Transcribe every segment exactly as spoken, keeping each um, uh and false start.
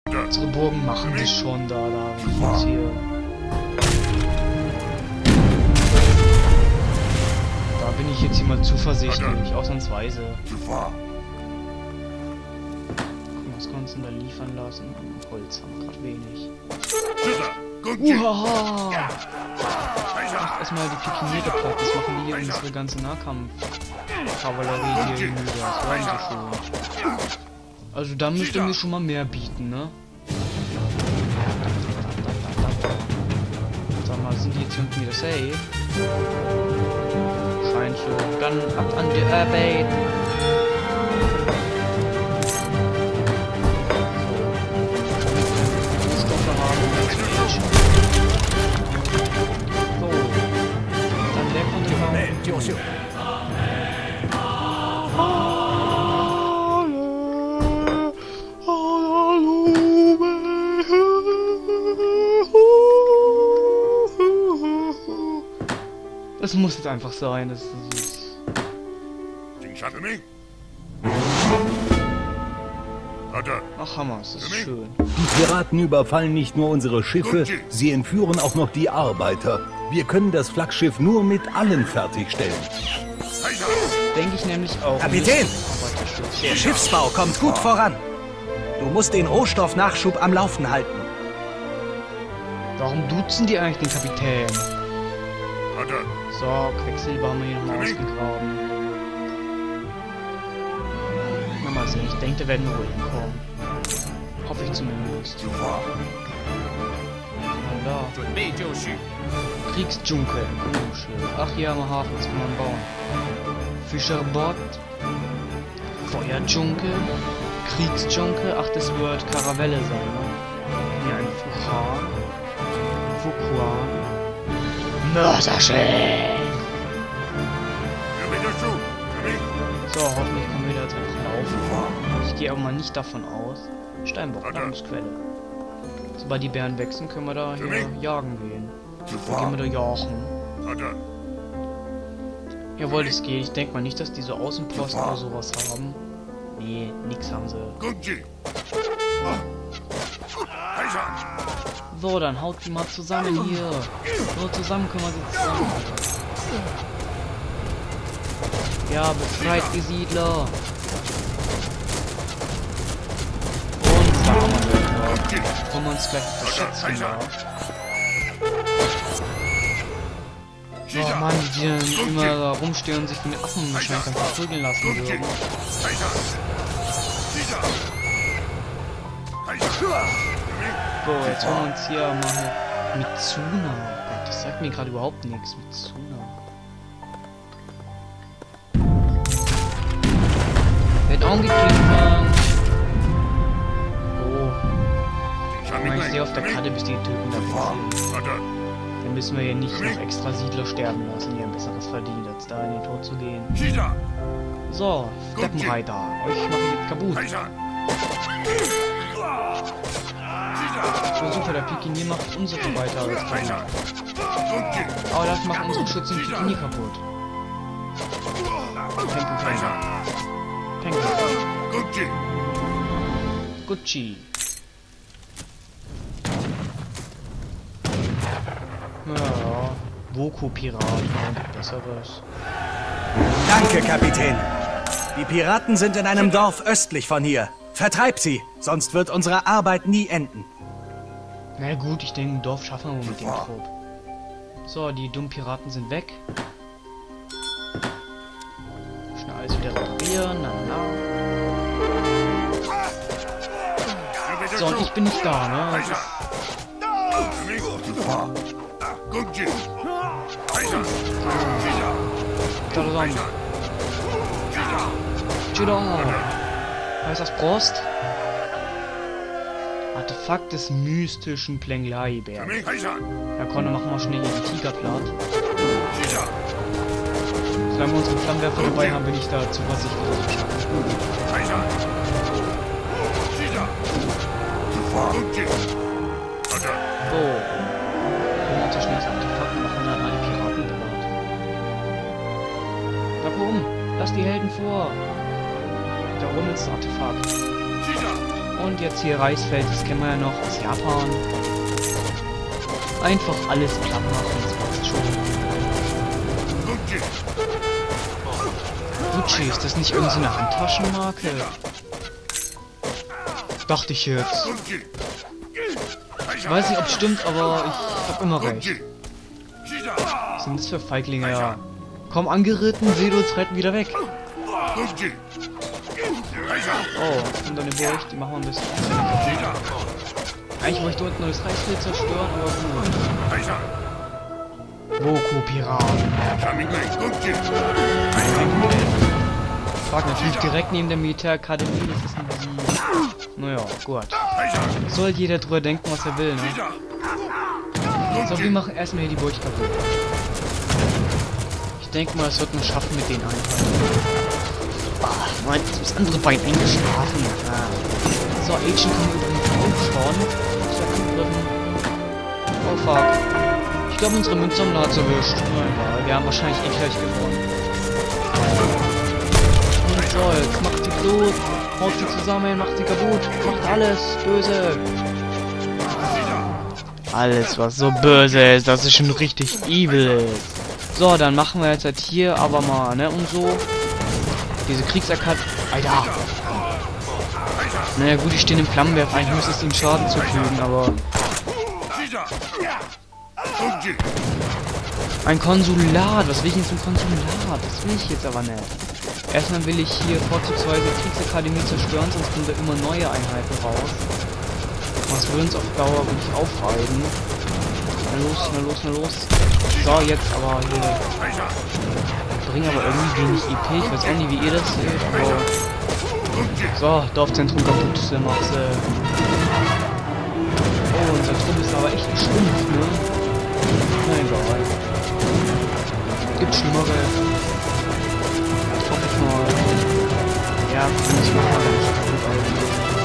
Unsere Burgen machen das schon da, da, wie ich jetzt hier. Da bin ich jetzt hier mal zuversichtlich, ausnahmsweise. Gucken, was kannst du denn da liefern lassen? Holz haben wir gerade wenig. Uhaha! Ach, erstmal die Pikiniere platt, das machen die hier unsere ganze Nahkampf-Kavallerie hier hinüber. Das wollen sie schon. Also da müsste mir schon mal mehr bieten, ne? Sag mal, sind die jetzt unten wieder safe? Scheint so. Dann ab an die Arbeit. Stoffe haben wir jetzt nicht. So. Dann der konnte kaum. Das muss jetzt einfach sein, das ist... Ach Hammer, das ist schön. Die Piraten überfallen nicht nur unsere Schiffe, sie entführen auch noch die Arbeiter. Wir können das Flaggschiff nur mit allen fertigstellen. Denke ich nämlich auch. Kapitän! Der Schiffsbau kommt gut voran. Du musst den Rohstoffnachschub am Laufen halten. Warum duzen die eigentlich den Kapitän? So, Quecksilber haben wir hier nochmal ausgegraben. Na mal sehen, ich denke, da werden wir wohl hinkommen. Hoffe ich zumindest. Na da. Kriegsdschunkel. Oh, schön. Ach, hier haben wir Hafen, das kann man bauen. Fischerbord. Feuerdschunkel. Kriegsdschunkel. Ach, das wird Karavelle sein. Hier ein Fuchan. Fukuan. Mörserschiff! So, hoffentlich können wir da jetzt einfach laufen. Ich gehe aber mal nicht davon aus. Steinbock, Nahrungsquelle. Sobald die Bären wechseln, können wir da hier jagen gehen. Dann gehen wir da jagen. Jawohl, das geht. Ich denke mal nicht, dass die so Außenposten oder sowas haben. Nee, nix haben sie. So, dann haut die mal zusammen hier. Nur zusammen können wir sie zusammen. Ja, befreit die Siedler. Und da haben wir den. Kommen wir uns gleich das Schätzchen da. Oh Mann, die dann immer da rumstehen und sich von den Affen wahrscheinlich dann verprügeln lassen würden. So, jetzt holen wir uns hier mal Mitsuna. Oh Gott, das sagt mir gerade überhaupt nichts. Mitsuna. Wird angegriffen. Oh. Ich sehe auf der Karte, bis die Typen da sind. Dann müssen wir hier nicht noch extra Siedler sterben lassen. Die haben besseres verdient, als da in den Tod zu gehen. So, Steppenreiter. Euch mache ich jetzt kaputt. Versuche, der Pikinier macht unsere weiter als keiner. Aber das macht unsere Schützen Pikinier kaputt. Penken, Penken. Penken. Gucci. Ja, Woko-Piraten, gibt besseres. Danke, Kapitän. Die Piraten sind in einem Dorf östlich von hier. Vertreib sie, sonst wird unsere Arbeit nie enden. Na gut, ich denke, ein Dorf schaffen wir mit dem Trupp. So, die dummen Piraten sind weg. Schnell alles wieder reparieren. Na, na. So, und ich bin nicht da, ne? Das ist... Heißt das Prost? Artefakt des mystischen Plenglai-Bären. Ja, komm, dann machen wir schnell hier die Tiger platt. Solange wir unsere Flammenwerfer dabei haben, bin ich da zuversichtlich, dass wir schaffen. So. Können wir uns schnell das Artefakt machen, dann alle Piraten bewahrt. Na komm, lass die Helden vor. Da oben ist das Artefakt. Und jetzt hier Reisfeld, das kennen wir ja noch aus Japan. Einfach alles platt machen, das passt schon. Gucci, ist das nicht irgendeine so Handtaschenmarke? Dachte ich jetzt. Ich weiß nicht, ob es stimmt, aber ich hab immer recht. Was sind das für Feiglinge, ja? Komm angeritten, Seelos retten wieder weg. Oh, und deine Burg, die machen wir ein bisschen. Eigentlich wollte ich dort nur das Reisfeld zerstören, aber gut. Woku-Piraten. Frag natürlich direkt neben der Militärakademie, das ist ein bisschen... Naja, gut. Soll jeder drüber denken, was er will, ne? So, wir machen erstmal hier die Burg kaputt. Ich denke mal, das wird man schaffen mit den Einheiten. Ah, Mann, das andere Bein eingeschlafen. Ah. So, Agent kann übrigens auch schon. Ich hab angegriffen. Oh fuck. Ich glaube, unsere Münzsammler hat's erwischt. Na egal, wir haben wahrscheinlich eh gleich gewonnen. Und so, jetzt macht sie Blut. Haut sie zusammen, macht sie kaputt. Macht alles böse. Alles, was so böse ist, das ist schon richtig evil ist. So, dann machen wir jetzt halt hier aber mal, ne, und so. Diese Kriegserkat... Alter! Naja gut, ich stehe im Flammenwerfer. Eigentlich müsste es ihm Schaden zufügen, aber... Ein Konsulat! Was will ich denn zum Konsulat? Das will ich jetzt aber nicht. Erstmal will ich hier vorzugsweise Kriegsakademie zerstören, sonst kommen da immer neue Einheiten raus. Das würde uns auf Dauer wirklich aufreiben. Na los, na los, na los. So, jetzt aber hier... Bringen aber irgendwie wenig I P. Ich weiß auch nicht, wie ihr das seht, aber... So, Dorfzentrum kaputt, dann mach's, äh... Oh, unser Trupp ist aber echt stumpf, ne? Na egal. Gibt schlimmere. Hoffe ich mal. Ja, kann ich machen, wenn ich kaputt bin.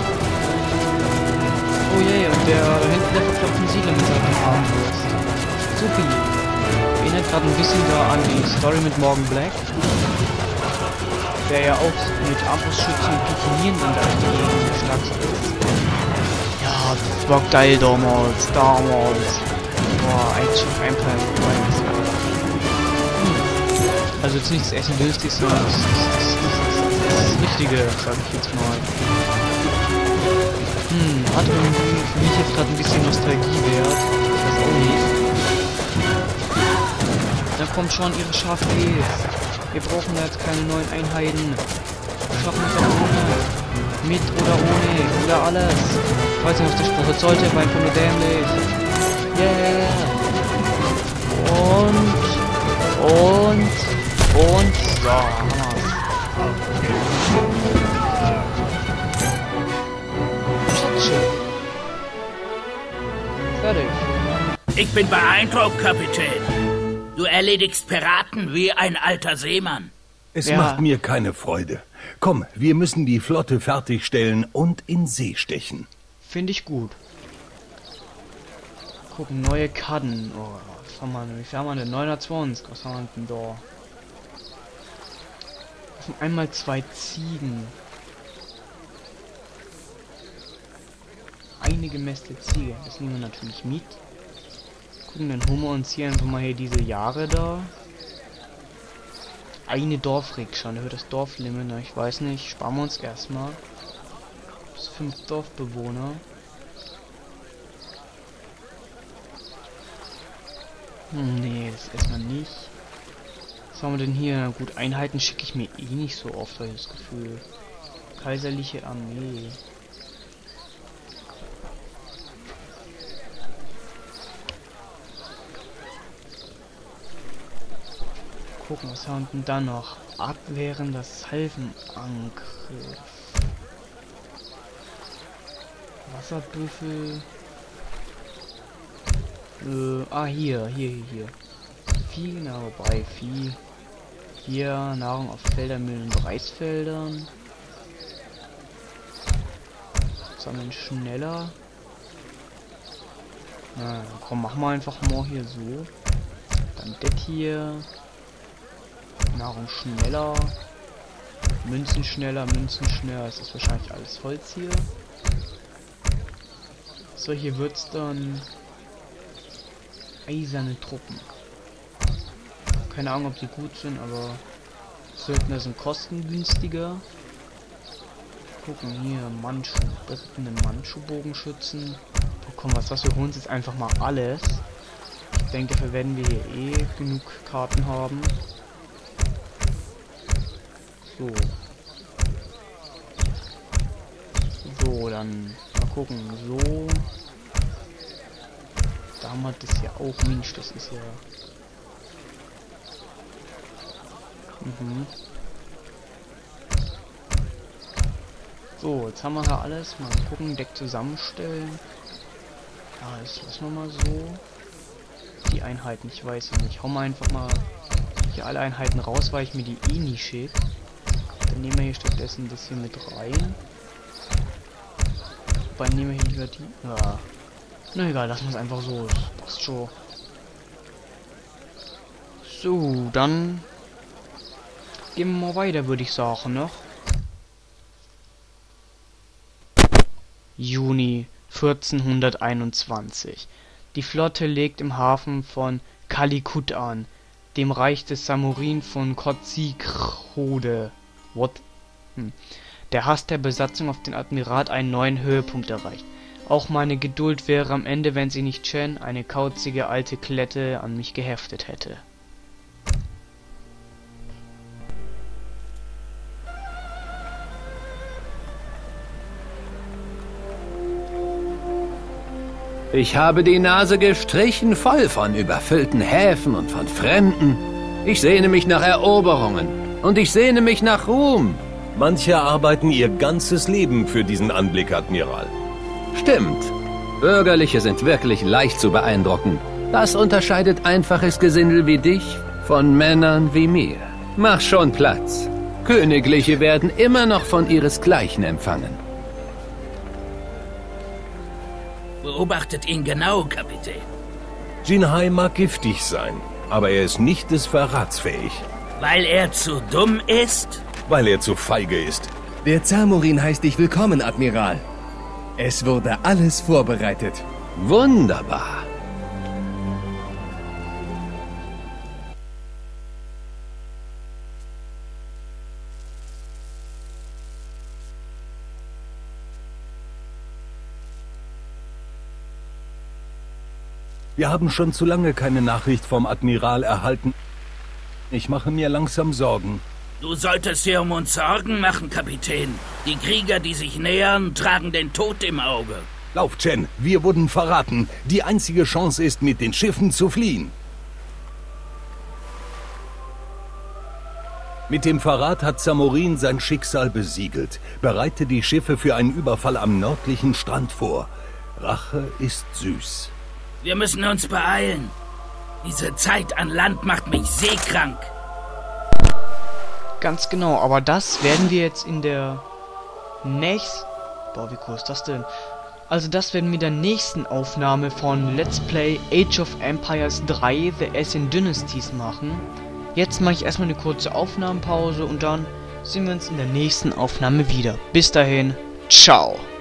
Oh je, yeah, und der da hinten der verkloppten Siedler mit seinem Armbrust. Supi. Erinnert gerade ein bisschen da an die Story mit Morgan Black. Der ja auch mit Armbrustschützen und Pikinieren dann da die stärkste ist. Ja, das war geil damals, damals. Boah, Age of Empires eins. Hm. Also jetzt nicht das erste Dynasty, sondern das, das, das, das, das Richtige, sag ich jetzt mal. Hm, hat irgendwie für mich jetzt gerade ein bisschen Nostalgie wert. Ich weiß auch nicht. Da kommt schon, ihre Schaf geht's. Wir brauchen jetzt keine neuen Einheiten. Wir schaffen es auch ohne. Mit oder ohne. Oder alles. Ich weiß nicht, was der Spruch jetzt sollte, aber einfach nur dämlich. Yeah. Und. Und. Und. So, Hammer. Fertig. Ich bin beeindruckt, Kapitän. Du erledigst Piraten wie ein alter Seemann. Es Ja. macht mir keine Freude. Komm, wir müssen die Flotte fertigstellen und in See stechen. Finde ich gut. Gucken, neue Karten. Oh, was haben wir denn? Wie viel haben wir denn? neunhundertzwanzig. Was haben wir denn da? Einmal zwei Ziegen. Eine gemästete Ziege. Das nehmen wir natürlich mit. Gucken, dann holen wir uns hier einfach mal hier diese Jahre da. Eine Dorfrikscha, erhöht das Dorflimit. Na, ich weiß nicht. Sparen wir uns erstmal. Bis fünf Dorfbewohner. Hm, nee, das erstmal nicht. Was haben wir denn hier? Na gut, Einheiten schicke ich mir eh nicht so oft, habe ich das Gefühl. Kaiserliche Armee. Gucken, was haben wir denn da noch? Abwehrender Salvenangriff. Wasserbüffel. Äh, ah, hier, hier, hier, hier. Vieh, na, wobei, Vieh. Hier, Nahrung auf Feldern, Mühlen und Reisfeldern. Sammeln schneller. Na, komm, machen wir einfach mal hier so. Dann das hier. Nahrung schneller. Münzen schneller, Münzen schneller. Es ist wahrscheinlich alles Holz hier. So, hier wird's dann eiserne Truppen. Keine Ahnung, ob die gut sind, aber Söldner sind kostengünstiger. Gucken hier, Manchu, berittene Manchu-Bogenschützen. Oh, komm, was, was, wir holen uns jetzt einfach mal alles. Ich denke, dafür werden wir hier eh genug Karten haben. So. So, dann mal gucken. So. Da haben wir das ja auch. Mensch, das ist ja... Mhm. So, jetzt haben wir hier alles. Mal gucken, Deck zusammenstellen. Ja, das lassen wir mal so. Die Einheiten, ich weiß ja nicht. Hau mal einfach mal hier alle Einheiten raus, weil ich mir die eh nie schicke. Dann nehmen wir hier stattdessen das hier mit rein. Wobei nehmen wir hier lieber die. Ja. Na egal, lassen wir es einfach so. Das passt schon. So, dann gehen wir mal weiter, würde ich sagen, noch. Juni vierzehnhunderteinundzwanzig. Die Flotte legt im Hafen von Calicut an, dem Reich des Samurin von Kozhikode. What? Hm. Der Hass der Besatzung auf den Admiral einen neuen Höhepunkt erreicht. Auch meine Geduld wäre am Ende, wenn sie nicht Chen, eine kauzige alte Klette, an mich geheftet hätte. Ich habe die Nase gestrichen voll von überfüllten Häfen und von Fremden. Ich sehne mich nach Eroberungen und ich sehne mich nach Ruhm. Manche arbeiten ihr ganzes Leben für diesen Anblick, Admiral. Stimmt. Bürgerliche sind wirklich leicht zu beeindrucken. Das unterscheidet einfaches Gesindel wie dich von Männern wie mir. Mach schon Platz. Königliche werden immer noch von ihresgleichen empfangen. Beobachtet ihn genau, Kapitän. Jinhai mag giftig sein, aber er ist nicht des Verrats fähig. Weil er zu dumm ist? Weil er zu feige ist. Der Zamorin heißt dich willkommen, Admiral. Es wurde alles vorbereitet. Wunderbar. Wir haben schon zu lange keine Nachricht vom Admiral erhalten. Ich mache mir langsam Sorgen. Du solltest dir um uns Sorgen machen, Kapitän. Die Krieger, die sich nähern, tragen den Tod im Auge. Lauf, Chen, wir wurden verraten. Die einzige Chance ist, mit den Schiffen zu fliehen. Mit dem Verrat hat Samurin sein Schicksal besiegelt. Bereite die Schiffe für einen Überfall am nördlichen Strand vor. Rache ist süß. Wir müssen uns beeilen. Diese Zeit an Land macht mich seekrank. Ganz genau, aber das werden wir jetzt in der nächsten... Boah, wie cool ist das denn? Also das werden wir in der nächsten Aufnahme von Let's Play Age of Empires drei The Ascent Dynasties machen. Jetzt mache ich erstmal eine kurze Aufnahmepause und dann sehen wir uns in der nächsten Aufnahme wieder. Bis dahin, ciao!